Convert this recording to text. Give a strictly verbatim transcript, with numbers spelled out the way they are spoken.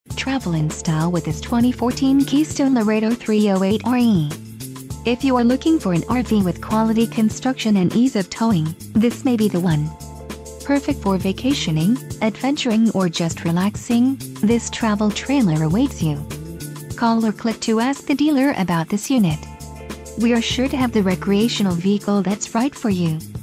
Travel in style with this twenty fourteen Keystone Laredo three oh eight R E. If you are looking for an R V with quality construction and ease of towing, this may be the one. Perfect for vacationing, adventuring, or just relaxing, this travel trailer awaits you. Call or click to ask the dealer about this unit. We are sure to have the recreational vehicle that's right for you.